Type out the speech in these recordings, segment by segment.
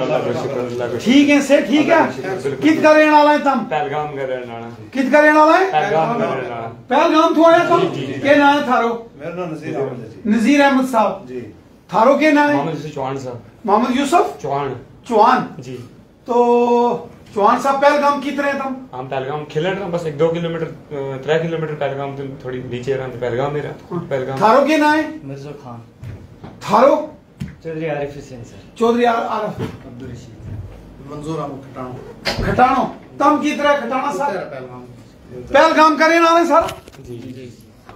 ठीक है से ठीक है। कित का रहने वाला है तम? पहलगाम का रहने वाला। कित का रहने वाला है? पहलगाम का रहने वाला। पहलगाम तो आया तम? के नाम है थारो? मेरा नाम नजीर अहमद साहब जी। थारो के नाम है? मोहम्मद यूसुफ चौहान साहब। मोहम्मद यूसुफ चौहान जी। तो चौहान साहब पहलगाम कित रहे तम? हम पहलगाम खेलन रहा बस 1-2 किलोमीटर 3 किलोमीटर पहलगाम तो थोड़ी नीचे रहा पहलगाम में रहा पहलगाम। थारो के नाम है? मिर्जा खान। थारो? चौधरी आरिफ हुसैन सर। चौधरी आरिफ। अब्दुल रशीद। मंजूर खटाणो। खटाणो तम कित रहे खटाणा साहब? पहलगाम का रहने वाला है सारा जी।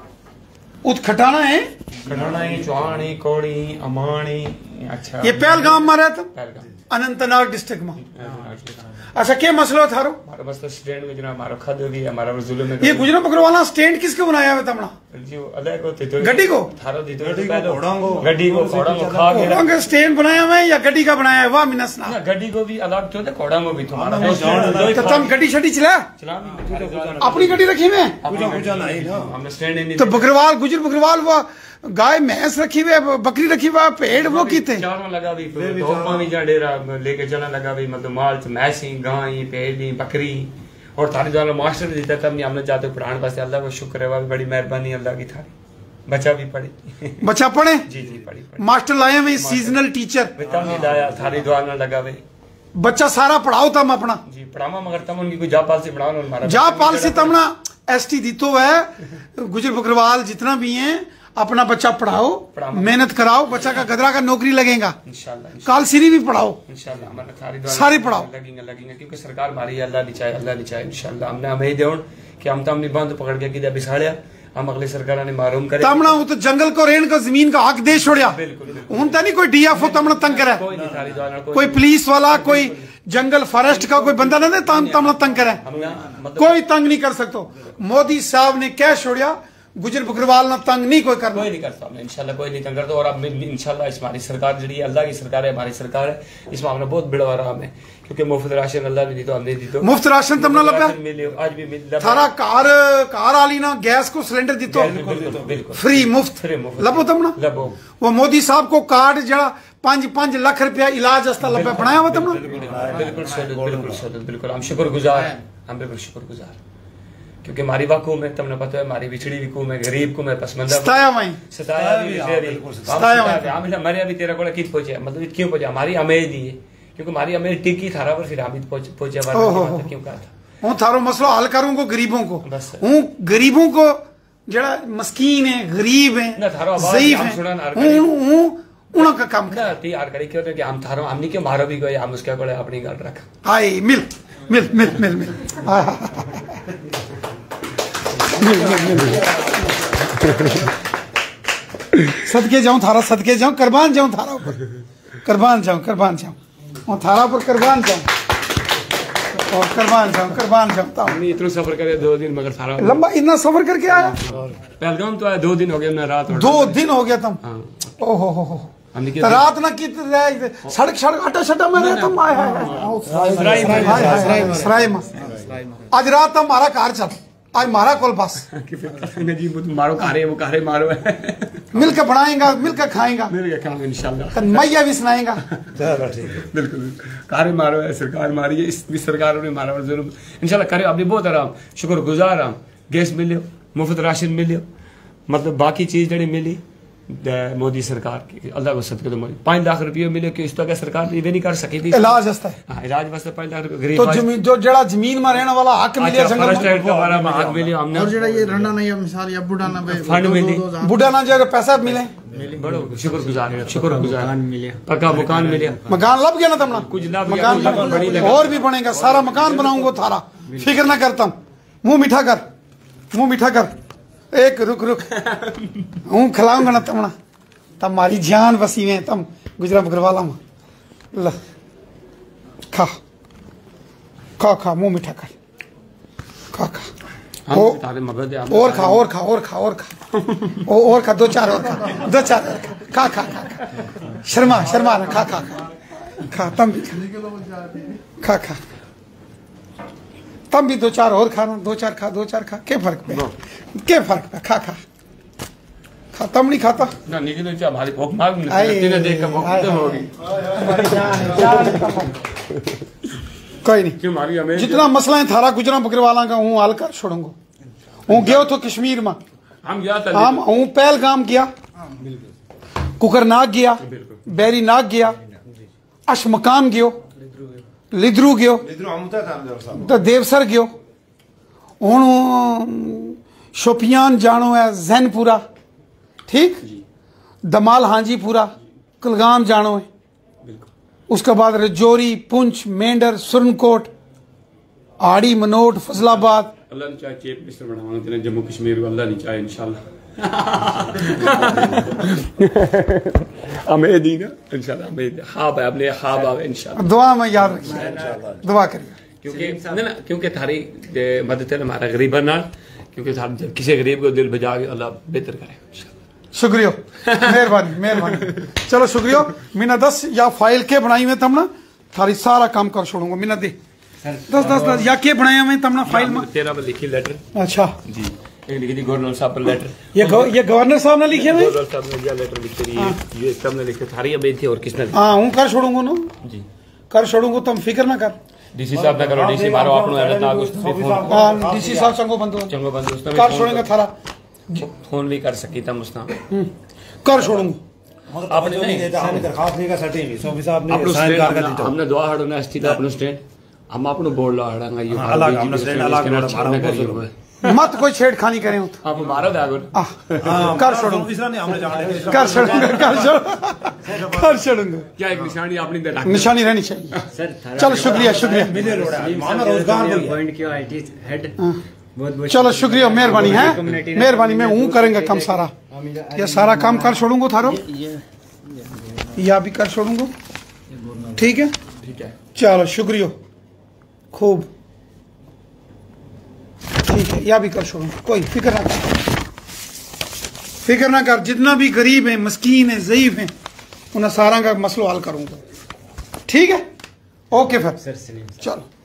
उत खटाना है खटाना है चौहान है कौड़ी अमान है। अच्छा ये पहलगाम में रहता? पहलगाम अनंतनाग डिस्ट्रिक्ट में। अच्छा क्या मसला थारो? हमारा बस स्टैंड में जना हमारा खद भी है हमारा जुल्म में। ये गुजरा बकरवाला स्टैंड किसको बनाया हुआ तमना? जी अलग को थे तो गड्डी को थारो दी तो गड्डी को कोड़ा को खा के रंग स्टैंड बनाया हुआ है या गड्डी का बनाया है? वाह मिनस ना गड्डी को भी अलग तो कोड़ा में भी तुम्हारा तो तुम गड्डी छड़ी चला अपनी गड्डी रखी में हमने स्टैंड नहीं तो बकरवाल गुजर बकरवाल वो गाय भैंस रखी हुई बकरी रखी हुई पेड़ वो की थे चारों लगा भी धोपा भी जा डेरा लेके चलने लगा भी मतलब माल मैसी गाय पेड़ बकरी और थारी द्वारा मास्टर देता तब नहीं हमने जाते पढ़ाने पास अल्लाह का शुक्र है वह बड़ी मेहरबानी अल्लाह की थारी बच्चा भी पढ़ी बच्चा पढ़े जी पढ़ी मास्टर लाए हुए सीजनल टीचर तब नहीं लाया थारी द्वारा लगा हुए बच्चा सारा पढ़ाओ तम अपना जी पढ़ावा मगर तम उनकी कोई जापाल से पढ़ाओ जापाल से तमना एसटी दी तो है गुजर बकरवाल जितना भी हैं अपना बच्चा पढ़ाओ मेहनत कराओ बच्चा का गदरा का नौकरी लगेगा इंशाल्लाह काल सिरी भी पढ़ाओ इंशाल्लाह सारी पढ़ाओ लगेंगे क्योंकि सरकार हमारी अल्लाह नहीं चाहे इंशाल्लाह हमने हमें देवन कि हम तो बंद पकड़ के किधर बिसाड़िया हम अगली सरकार ने मालूम करे तमना वो तो जंगल को रेन का जमीन का हक दे छोड़िया उन नहीं कोई डीएफओ तमना तंग करे कोई पुलिस वाला कोई जंगल फॉरेस्ट का कोई बंदा नहीं तमना तंग करे कोई तंग नहीं कर सकते। मोदी साहब ने क्या छोड़िया गुजर बकरवाल ना तंग नहीं कोई करना कोई नहीं करता हमने इंशाल्लाह कोई नहीं तंग करता और अब इंशाल्लाह इस हमारी सरकार जी अल्लाह की सरकार है हमारी सरकार है इसमें हमने बहुत बड़ा आराम है क्योंकि मुफ्त राशन अल्लाह भी दी तो हमने दी तो मुफ्त राशन तमना लगा आज भी मिल थारा कार आली ना गैस को सिलेंडर दी तो फ्री मुफ्त लबो तमना लबो वो मोदी साहब को कार्ड जड़ा 5 लाख रुपया इलाज अस्ता लबे बनाया हुआ तमना बिल्कुल हम शुक्रगुजार हम बिल्कुल शुक्रगुजार क्योंकि हमारी वाकू में तुमने पता है हमारी बिछड़ी भी कुम है गरीब कुम है पसमंदा सताया मरिया भी तेरा को कित पहुंचे मतलब क्यों पहुंचे हमारी अमेज दी है क्योंकि हमारी अमेज टिकी थारा पर फिर हामिद पहुंचे क्यों कहा था हूँ थारो मसलो हल करूंगा गरीबों को हूँ गरीबों को जड़ा मस्कीन है गरीब है ज़ईफ है उनका काम यार करी क्यों कि हम थारो हमने क्यों मारो भी गए हम उसके को अपनी गल रखा हाय मिल मिल मिल मिल मिल सदके जाऊं थारा सदके जाऊं कुर्बान जाऊं थारा ऊपर कुर्बान जाऊं और थारा पर कुर्बान जाऊं और कुर्बान जाऊं हमने इतना सफर करे 2 दिन मगर सारा लंबा इतना सफर करके आया पहलगाम तो आया 2 दिन हो गए ना रात 2 दिन हो गया तुम ओहो हो रात ना कित सड़क आटा शटा में रहे तुम आए आज रात तुम हमारा कार चल आज मारा कोल बस जी मारो कारे वो कारे मारो मिलकर बनाएगा मिलकर खाएगा इंशाल्लाह मैया भी सुनाएगा बिल्कुल कारे मारो है सरकार मारी है इस सरकार ने मारा जरूर इंशाल्लाह करे अभी बहुत आराम शुक्रगुजार हम गैस मिलियो मुफ्त राशन मिलियो मतलब बाकी चीज जड़ी मिली मोदी सरकार की अल्लाह को सदके तो 5 लाख रुपये मिले कि इस तो क्या सरकार ये नहीं कर सकी थी इलाज वास्ते इलाज वास्ते 5 लाख रुपये तो जमीन जो जड़ा जमीन में रहने वाला हक मिले जंगल के बारे में हक मिले हमने और जड़ा ये रंडा नहीं मिसाल या बुढ़ाना फंड मिली बुढ़ाना जो पैसा मिले बड़ो शुक्रगुजार मिले पक्का मकान मिले मकान लब गया ना तुमने कुछ लग गया और भी बनेगा सारा मकान बनाऊंगा थारा फिक्र ना करता मुंह मीठा कर एक रुक हूँ खिलाऊंगा ना तमना तब मारी जान बसी में तम गुजरा बकरवाला में ल खा मुंह मीठा कर खा और खा 2-4 और खा शर्मा ना खा तम भी खा तम भी 2-4 और खाना 2-4 खा क्या फर्क पे खा खाता नहीं खाता ना निकल तो हमारी भूख मालूम नहीं तेरे देख के भूख खत्म होगी कोई नहीं क्यों मारी हमें जितना मसला है थारा गुजरा बकरवाला का हूँ हल कर छोड़ूंगा हूँ गयो तो कश्मीर में हम गया था हम हूँ पहलगाम गया कुकरनाग गया बैरी नाग गया अशमकाम गयो लिद्रू गयो तो देवसर गयो हूँ शोपियान जानो है जैनपुरा ठीक दमाल हांजीपुरा कुलगाम जानो है उसके बाद रजौरी पुंछ मेंढर सुरनकोट आड़ी मनोट फजलाबाद अल्लाह ने चाहे चीफ मिनिस्टर बनाना तेरे जम्मू कश्मीर को अल्लाह ने चाहे इंशाल्लाह उम्मीद ही ना इंशाल्लाह उम्मीद ख्वाब है अपने ख्वाब आवे इंशाल्लाह दुआ में याद रखिए दुआ करिए क्योंकि ना क्योंकि थारी मदद है हमारा गरीबा ना क्योंकि जब किसी गरीब को दिल बजा के अल्लाह बेहतर करे शुक्रिया मेहरबानी मेहरबानी चलो शुक्रिया मीना 10 या फाइल के बनाई में तमना थारी सारा काम कर छोड़ूंगा मीना दे 10 या के बनाया में तमना फाइल में तेरा में लिखी लेटर अच्छा जी एक लिखी थी गवर्नर साहब पर लेटर ये गवर्नर साहब ने लिखे हुए गवर्नर साहब ने लेटर लिख रही ये सब ने लिखे थारी अबे थी और किसने हाँ हूँ कर छोड़ूंगा ना जी कर छोड़ूंगा तुम फिक्र ना कर डीसी साहब ना करो डीसी मारो आपनो है ना फोन हाँ डीसी साहब चंगो बंदो चंगो बंदोस्त कर छोड़ेंगे थारा फोन भी कर सकी था मुस्ता कर छोड़ूंगा आपने नहीं हमने दरखास्त नहीं कर सकेंगे सोफी साहब ने आपनो साइन कर दी तो हमने दुआ हड़ो ना स्थित आपनो स्टैंड हम आपनो बोल ला हड़ांगा ये अलग हमने स्टैंड अलग हमारा करियो मत कोई छेड़खानी करें आप मारो दागुर कर छोड़ूंगा इसरा ने हमने जाने कर छोड़ूंगा कर छोड़ूंगा क्या एक निशानी आपने दे निशानी रहनी चाहिए सर चलो शुक्रिया शुक्रिया मिले रोड माना रोजगार को पॉइंट किया आईटी हेड बहुत बहुत चलो शुक्रिया मेहरबानी है मेहरबानी मैं हूँ करेंगे कम सारा ये सारा काम कर छोड़ूंगा थारो या भी कर छोड़ूंगा ठीक है चलो शुक्रिया खूब ठीक है या भी कर छोड़ूंगा कोई फिक्र ना कर जितना भी गरीब है मस्कीन है ज़ईफ है उन्हें सारा का मसला हल करूंगा ठीक है ओके फिर सर सलीम चलो